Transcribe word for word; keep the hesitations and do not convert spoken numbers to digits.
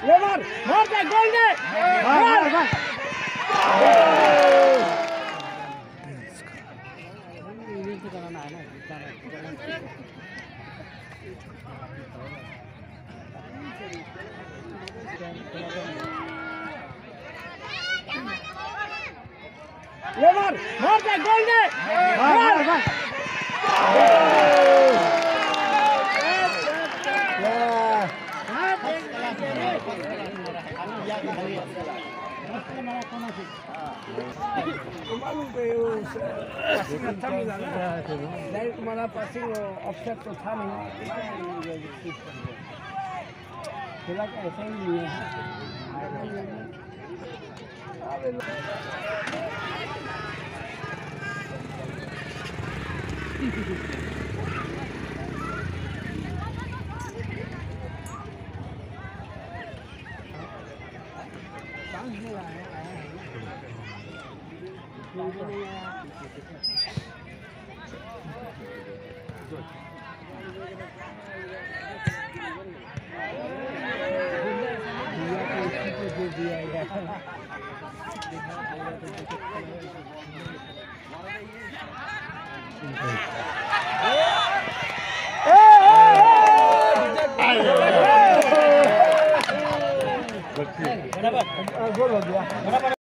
ये मार मार दे गोल दे मार मार ये मार मार दे गोल दे मार मार मालूम पे पासिंग अच्छा मिला ना नहीं तुम्हारा पासिंग ऑफसेट तो था नहीं खेला का ऐसा ही नहीं है गोल हो गया।